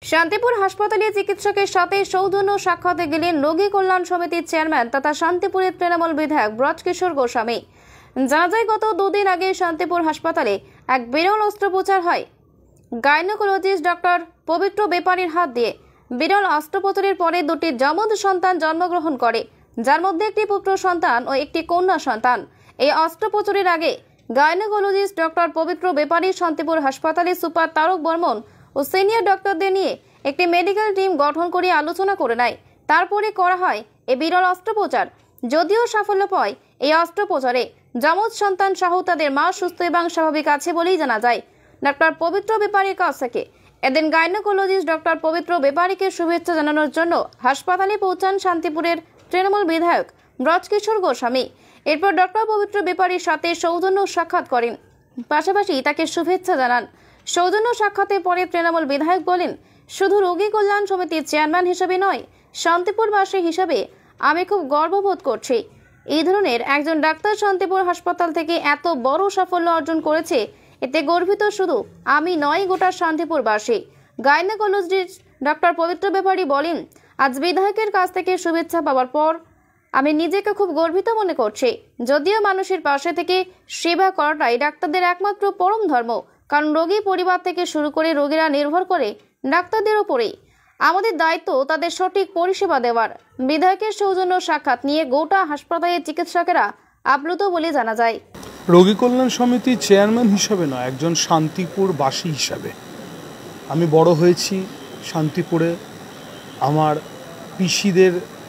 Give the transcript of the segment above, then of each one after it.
শান্তিপুর হাসপাতালে চিকিৎসকের সাথে সৌজন্য সাক্ষাতে গেলেন রোগী কল্যাণ সমিতির চেয়ারম্যান তথা শান্তিপুরের তৃণমূল বিধায়ক ব্রজকিশোর গোস্বামী। জানা যায়, গত দুদিন আগে শান্তিপুর হাসপাতালে এক বিরল অস্ত্রোপচার হয়। গাইনোকোলজিস্ট ডক্টর পবিত্র বেপারীর হাত দিয়ে বিরল অস্ত্রোপচারের পরে দুটি যমজ সন্তান জন্মগ্রহণ করে, যার মধ্যে একটি পুত্র সন্তান ও একটি কন্যা সন্তান। এই অস্ত্রোপচারের আগে গাইনোকোলজিস্ট ডক্টর পবিত্র বেপারী শান্তিপুর হাসপাতালে সুপার তারক বর্মন ও সিনিয়র ডক্টরদের নিয়ে একটি মেডিকেল টিম গঠন করে আলোচনা করে নেয়। তারপরে করা হয় এই বিরল অস্ত্রোপচার। যদিও সাফল্য পায় এই অস্ত্রোপচারে যমজ সন্তান সহ তাদের মা সুস্থ এবং স্বাভাবিক আছে বলেই জানা যায়। ডক্টর পবিত্র বেপারীর কাছ থেকে এদিন গাইনোকোলজিস্ট ডক্টর পবিত্র বেপারীকে শুভেচ্ছা জানানোর জন্য হাসপাতালে পৌঁছান শান্তিপুরের তৃণমূল বিধায়ক ব্রজকিশোর গোস্বামী। এরপর ডক্টর পবিত্র বেপারীর সাথে সৌজন্য সাক্ষাৎ করেন, পাশাপাশি তাকে শুভেচ্ছা জানান। সৌজন্য সাক্ষাতের পরে তৃণমূল বিধায়ক বলেন, শুধু রোগী কল্যাণ সমিতির চেয়ারম্যান হিসেবে নয়, শান্তিপুরবাসী হিসেবে আমি খুব গর্ববোধ করছি। এই ধরনের একজন ডাক্তার শান্তিপুর হাসপাতাল থেকে এত বড় সাফল্য অর্জন করেছে, এতে গর্বিত শুধু আমি নয়, গোটা শান্তিপুরবাসী। গাইনোকোলজিস্ট ডক্টর পবিত্র বেপারী বলেন, আজ বিধায়কের কাছ থেকে শুভেচ্ছা পাওয়ার পর আমি নিজেকে খুব গর্বিত মনে করছি। যদিও মানুষের পাশে থেকে সেবা করাটাই ডাক্তারদের একমাত্র পরম ধর্ম, কারণ রোগী পরিবার থেকে শুরু করে রোগীরা নির্ভর করে ডাক্তারদের উপরেই। আমাদের দায়িত্ব তাদের সঠিক পরিষেবা দেওয়ার। বিধায়কের সৌজন্য সাক্ষাৎ নিয়ে গোটা হাসপাতালের চিকিৎসকেরা আপ্লুত বলে জানা যায়। রোগী কল্যাণ সমিতির চেয়ারম্যান হিসাবে নয়, একজন শান্তিপুরবাসী হিসাবে আমি বড় হয়েছি শান্তিপুরে। আমার পিসিদের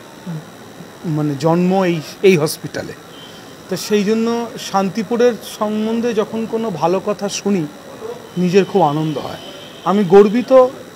জন্ম এই হসপিটালে, তো সেই জন্য শান্তিপুরের সম্বন্ধে যখন কোনো ভালো কথা শুনি নিজের খুব আনন্দ হয়। আমি গর্বিত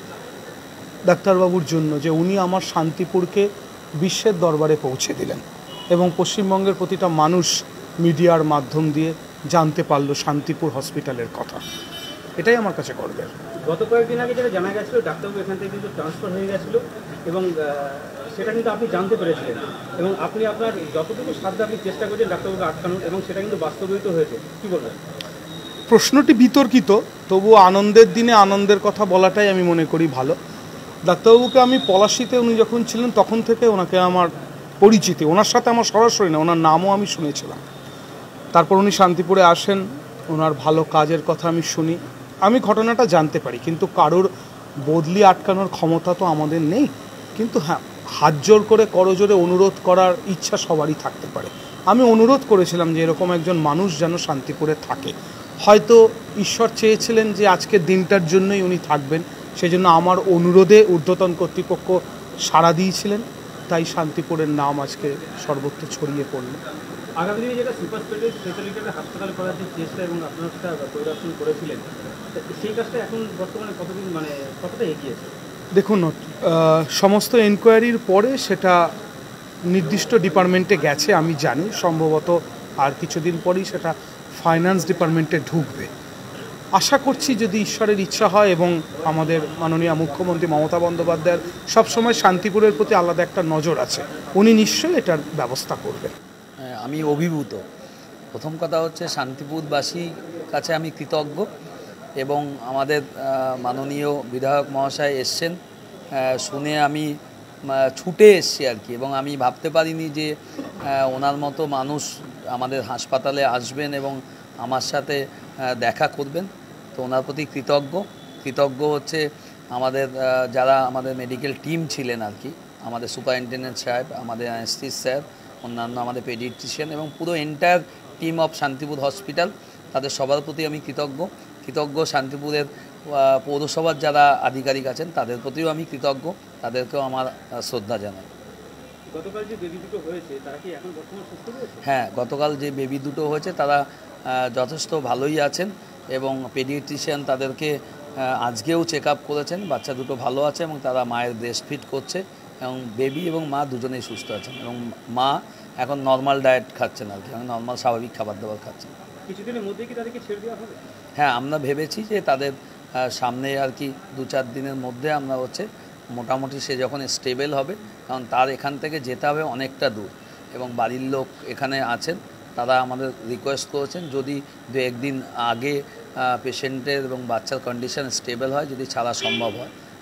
ডাক্তারবাবুর জন্য যে উনি আমার শান্তিপুরকে বিশ্বের দরবারে পৌঁছে দিলেন এবং পশ্চিমবঙ্গের প্রতিটা মানুষ মিডিয়ার মাধ্যম দিয়ে জানতে পারলো শান্তিপুর হসপিটালের কথা। এটাই আমার কাছে গর্বের। গত কয়েকদিন আগে যেটা জানা গেছিল, ডাক্তারবাবু এখান থেকে কিন্তু ট্রান্সফার হয়ে গেছিল এবং সেটা কিন্তু আপনি জানতে পেরেছিলেন এবং আপনি আপনার যতটুকু সাধ্য আপনি চেষ্টা করেছেন ডাক্তারবাবুকে আটকানোর, এবং সেটা কিন্তু বাস্তবায়িত হয়েছে। কী বলবেন? প্রশ্নটি বিতর্কিত, তবুও আনন্দের দিনে আনন্দের কথা বলাটাই আমি মনে করি ভালো। ডাক্তারবাবুকে আমি পলাশিতে উনি যখন ছিলেন তখন থেকে ওনাকে আমার পরিচিতি, ওনার সাথে আমার সরাসরি না, ওনার নামও আমি শুনেছিলাম। তারপর উনি শান্তিপুরে আসেন, ওনার ভালো কাজের কথা আমি শুনি, আমি ঘটনাটা জানতে পারি। কিন্তু কারোর বদলি আটকানোর ক্ষমতা তো আমাদের নেই। কিন্তু হ্যাঁ, হাত জোর করে করজোরে অনুরোধ করার ইচ্ছা সবারই থাকতে পারে। আমি অনুরোধ করেছিলাম যে এরকম একজন মানুষ যেন শান্তিপুরে থাকে। হয়তো ঈশ্বর চেয়েছিলেন যে আজকের দিনটার জন্যই উনি থাকবেন, সেজন্য আমার অনুরোধে ঊর্ধ্বতন কর্তৃপক্ষ সাড়া দিয়েছিলেন, তাই শান্তিপুরের নাম আজকে সর্বত্র ছড়িয়ে পড়ল। আগামী দিনে যেটা সুপার স্পেশালিটি হাসপাতাল করার যে চেষ্টা এবং আপনারা সেটা পরিদর্শন করেছিলেন, সেই কাজটা এখন বর্তমানে কতদিন কতটা এগিয়েছে? দেখুন, সমস্ত এনকোয়ারির পরে সেটা নির্দিষ্ট ডিপার্টমেন্টে গেছে, আমি জানি। সম্ভবত আর কিছুদিন পরেই সেটা ফাইন্যান্স ডিপার্টমেন্টে ঢুকবে। আশা করছি যদি ঈশ্বরের ইচ্ছা হয় এবং আমাদের মাননীয় মুখ্যমন্ত্রী মমতা বন্দ্যোপাধ্যায়ের সবসময় শান্তিপুরের প্রতি আলাদা একটা নজর আছে, উনি নিশ্চয়ই এটার ব্যবস্থা করবেন। আমি অভিভূত। প্রথম কথা হচ্ছে শান্তিপুরবাসীর কাছে আমি কৃতজ্ঞ এবং আমাদের মাননীয় বিধায়ক মহাশয় এসছেন, শুনে আমি ছুটে এসছি আর কি। এবং আমি ভাবতে পারিনি যে ওনার মতো মানুষ আমাদের হাসপাতালে আসবেন এবং আমার সাথে দেখা করবেন। তো ওনার প্রতি কৃতজ্ঞ হচ্ছে আমাদের যারা আমাদের মেডিকেল টিম ছিলেন আর কি, আমাদের সুপারিনটেন্ডেন্ট সাহেব, আমাদের অ্যানেস্থেসিস্ট স্যার, অন্যান্য আমাদের পেডিয়াট্রিশিয়ান এবং পুরো entire team of Shantipur hospital, তাদের সবার প্রতি আমি কৃতজ্ঞ। শান্তিপুরের পৌরসভার যারা আধিকারিক আছেন তাদের প্রতিও আমি কৃতজ্ঞ, তাদেরকেও আমার শ্রদ্ধা জানাই। গতকাল যে বেবি দুটো হয়েছে তারা কি এখন বর্তমানে সুস্থ রয়েছে? হ্যাঁ, গতকাল যে বেবি দুটো হয়েছে তারা যথেষ্ট ভালোই আছেন এবং পেডিয়াট্রিশিয়ান তাদেরকে আজকেও চেক আপ করেছেন। বাচ্চা দুটো ভালো আছে এবং তারা মায়ের ব্রেস্ট ফিড করছে এবং বেবি এবং মা দুজনেই সুস্থ আছেন এবং মা এখন নর্মাল ডায়েট খাচ্ছেন আর কি, নর্মাল স্বাভাবিক খাবার দাবার খাচ্ছেন। কিছুদিনের মধ্যেই কি তাদেরকে ছেড়ে দেওয়া হবে? হ্যাঁ, আমরা ভেবেছি যে তাদের সামনে আর কি 2-4 দিনের মধ্যে আমরা মোটামুটি সে যখন স্টেবল হবে, কারণ তার এখান থেকে যেতে হবে অনেকটা দূর এবং বাড়ির লোক এখানে আছেন, তারা আমাদের রিকোয়েস্ট করেছেন যদি 2-1 দিন আগে পেশেন্টের এবং বাচ্চার কন্ডিশন স্টেবল হয়, যদি ছাড়া সম্ভব হয়,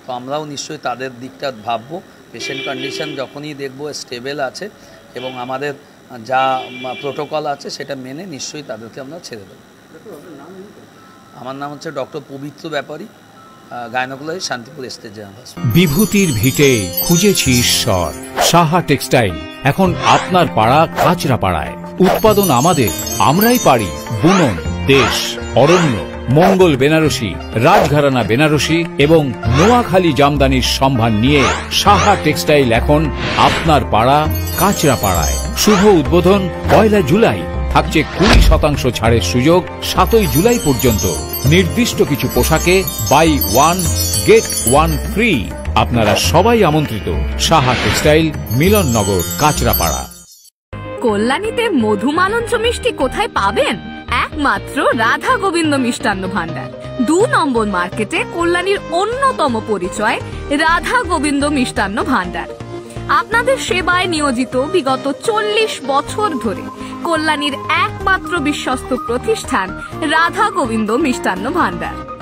তো আমরাও নিশ্চয়ই তাদের দিকটা ভাববো। পেশেন্ট কন্ডিশন যখনই দেখবো স্টেবল আছে এবং আমাদের যা প্রোটোকল আছে সেটা মেনে নিশ্চয়ই তাদেরকে আমরা ছেড়ে দেবো। আমার নাম হচ্ছে doctor Pabitra Byapari, gynaecology, Shantipur state general hospital. বিভূতির ভিটে খুঁজেছি ঈশ্বর। সাহা টেক্সটাইল এখন আপনার পাড়া কাঁচরাপাড়ায়। উৎপাদন আমাদের, আমরাই পারি। বুনন, দেশ, অরণ্য, মঙ্গল বেনারসি, রাজঘরানা বেনারসি এবং নোয়াখালী জামদানির সম্ভার নিয়ে সাহা টেক্সটাইল এখন আপনার পাড়া কাঁচরাপাড়ায়। শুভ উদ্বোধন 1 জুলাই। থাকছে 20% ছাড়ের সুযোগ 7 জুলাই পর্যন্ত। নির্দিষ্ট কিছু পোশাকে বাই 1 গেট 1 ফ্রি। আপনারা সবাই আমন্ত্রিত। সাহা টেক্সটাইল, মিলননগর, কাঁচরাপাড়া। কল্যাণীতে মধুমালঞ্চ মিষ্টি কোথায় পাবেন? একমাত্র রাধা গোবিন্দ মিষ্টান্ন ভান্ডার, 2 নম্বর মার্কেটে, কল্যাণীর অন্যতম পরিচয় রাধা গোবিন্দ মিষ্টান্ন ভান্ডার। আপনাদের সেবায় নিয়োজিত বিগত 40 বছর ধরে কল্যাণীর একমাত্র বিশ্বস্ত প্রতিষ্ঠান রাধা গোবিন্দ মিষ্টান্ন ভান্ডার।